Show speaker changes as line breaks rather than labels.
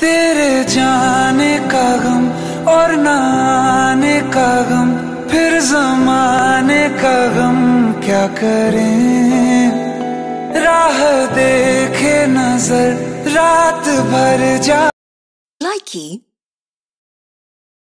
तेरे जाने का गम और ना आने का गम, फिर जमाने का गम क्या करें। राह देखे नजर रात भर जा।
Likey